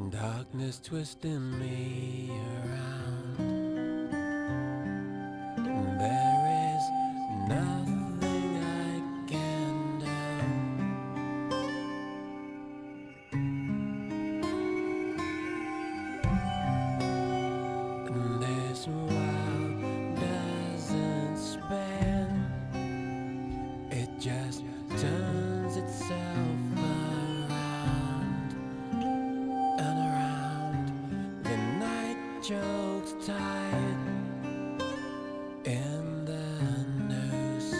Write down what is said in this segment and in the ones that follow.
Darkness twisting me around. There is nothing I can do. And this world doesn't spin, it just turns itself around and around. The night chokes tight in the noose.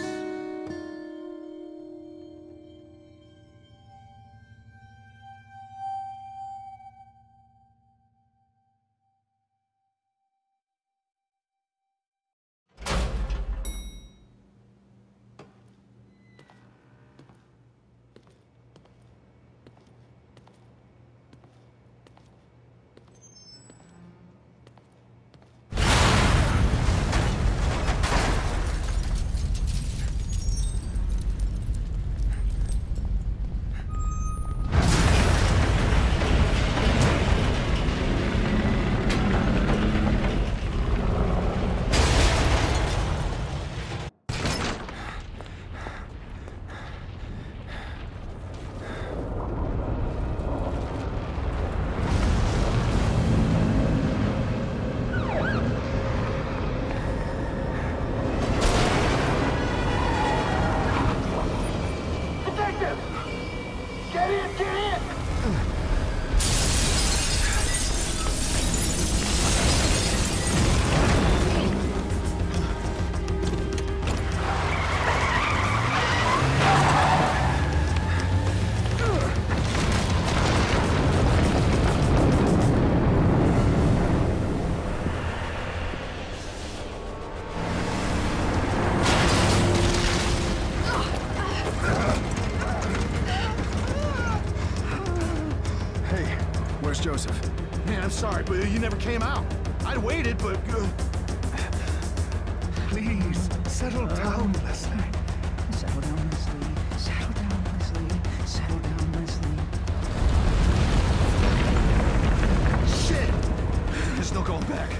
Where's Joseph? Man, I'm sorry, but you never came out. I'd waited, but... Please, settle down, Leslie. Settle down, Leslie. Settle down, Leslie. Settle down, Leslie. Shit! There's no going back.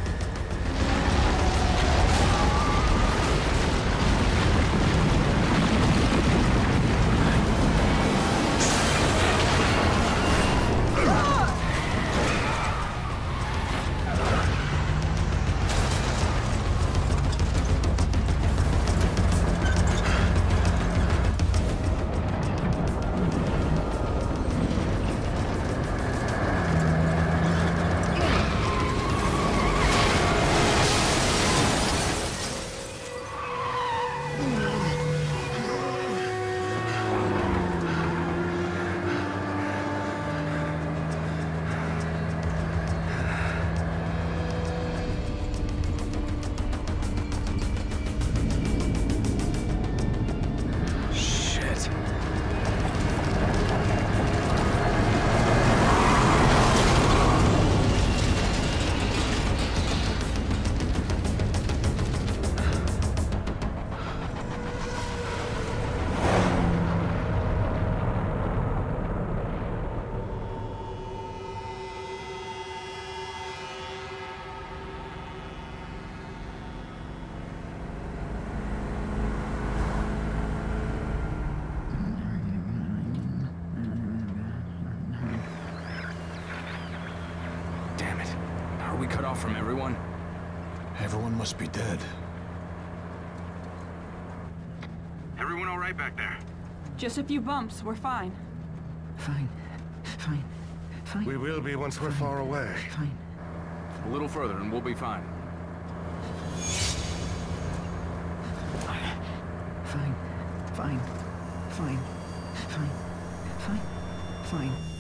Are we cut off from everyone? Everyone must be dead. Everyone all right back there? Just a few bumps, we're fine. Fine. Fine. Fine. We will be once we're far away. Fine. A little further and we'll be fine. Fine. Fine. Fine. Fine. Fine. Fine.